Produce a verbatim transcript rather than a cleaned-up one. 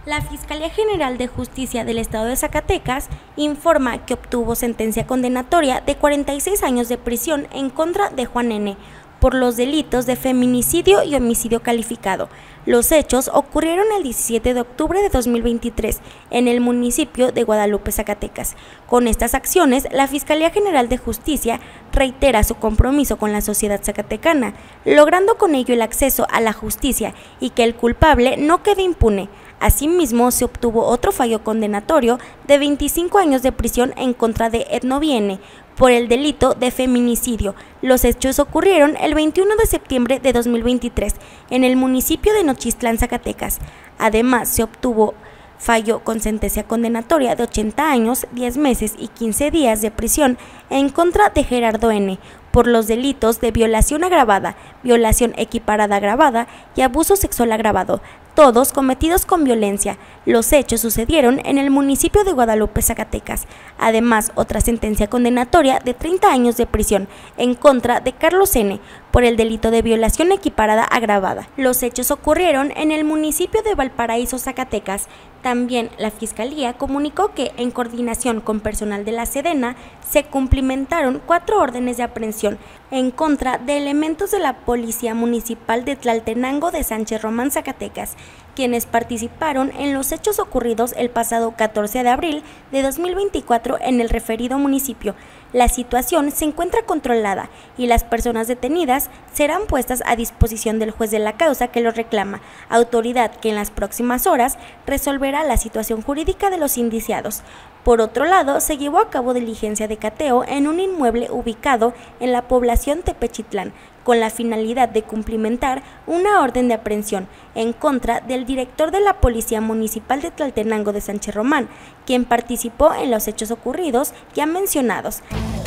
La Fiscalía General de Justicia del Estado de Zacatecas informa que obtuvo sentencia condenatoria de cuarenta y seis años de prisión en contra de Juan N. por los delitos de feminicidio y homicidio calificado. Los hechos ocurrieron el diecisiete de octubre de dos mil veintitrés en el municipio de Guadalupe, Zacatecas. Con estas acciones, la Fiscalía General de Justicia reitera su compromiso con la sociedad zacatecana, logrando con ello el acceso a la justicia y que el culpable no quede impune. Asimismo, se obtuvo otro fallo condenatorio de veinticinco años de prisión en contra de Edno Viene por el delito de feminicidio. Los hechos ocurrieron el veintiuno de septiembre de dos mil veintitrés en el municipio de Nochistlán, Zacatecas. Además, se obtuvo fallo con sentencia condenatoria de ochenta años, diez meses y quince días de prisión en contra de Gerardo N. por los delitos de violación agravada, violación equiparada agravada y abuso sexual agravado, todos cometidos con violencia. Los hechos sucedieron en el municipio de Guadalupe, Zacatecas. Además, otra sentencia condenatoria de treinta años de prisión en contra de Carlos N. por el delito de violación equiparada agravada. Los hechos ocurrieron en el municipio de Valparaíso, Zacatecas. También la Fiscalía comunicó que, en coordinación con personal de la Sedena, se cumplimentaron cuatro órdenes de aprehensión en contra de elementos de la Policía Municipal de Tlaltenango de Sánchez Román, Zacatecas, quienes participaron en los hechos ocurridos el pasado catorce de abril de dos mil veinticuatro en el referido municipio. La situación se encuentra controlada y las personas detenidas serán puestas a disposición del juez de la causa que los reclama, autoridad que en las próximas horas resolverá la situación jurídica de los indiciados. Por otro lado, se llevó a cabo diligencia de cateo en un inmueble ubicado en la población Tepechitlán, con la finalidad de cumplimentar una orden de aprehensión en contra del director de la Policía Municipal de Tlaltenango de Sánchez Román, quien participó en los hechos ocurridos ya mencionados.